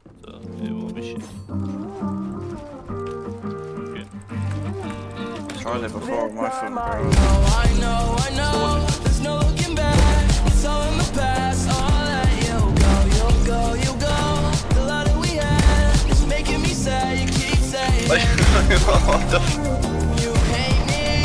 So it will be shit. Good. Tried it before with my phone, bro. I know, there's no looking back. It's all in the past. I'll let you go. The love that we had is making me sad. You keep saying What the f? you hate me.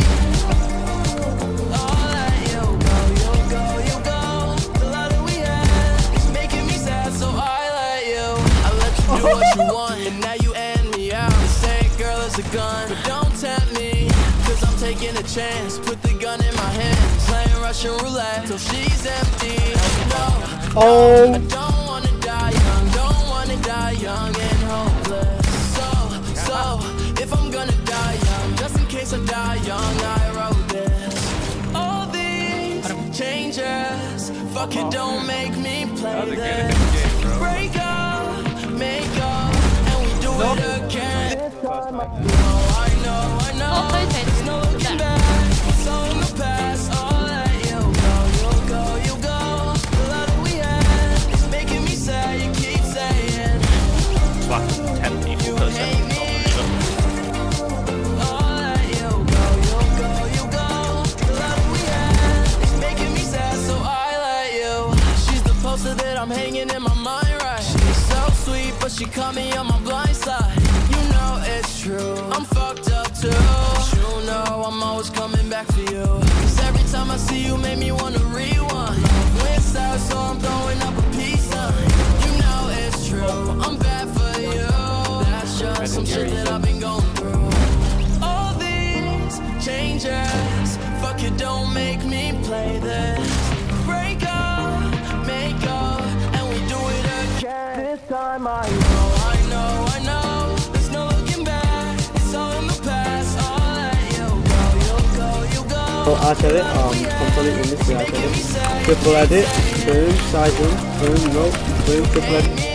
I'll let you go. The love that we had is making me sad, so I let you do what you want, and now you end me out. You say girl is a gun, but don't tempt me. I'm taking a chance, put the gun in my hand, playing Russian roulette till she's empty. No, I don't wanna die young and hopeless. So, if I'm gonna die young, just in case I die young, I wrote this. All these changes, fuck it, don't make me play this. Break up, make up, and we do it again. I know. There's no looking back. It's all in the past. I'll let you go. The love that we had is making me sad. You keep saying It's like 10 people per second. I'll let you go. The love that we had is making me sad, so I let you. She's the poster that I'm hanging in my mind, right? She's so sweet, but she caught me on my blind side. You know it's true, I'm fucked up too. You know I'm always coming back for you, 'cause every time I see you make me wanna rewind. Went south, so I'm throwing up a peace sign. You know it's true, I'm bad for you. That's just some shit that I've been going through. All these changes, fuck it, don't make me play this. Break up, make up, and we do it again. This time I know. There's no looking back. It's all in the past. I'll let you go. So after it, complete in this way, triple edit, boom, side boom, no, boom, triple edit.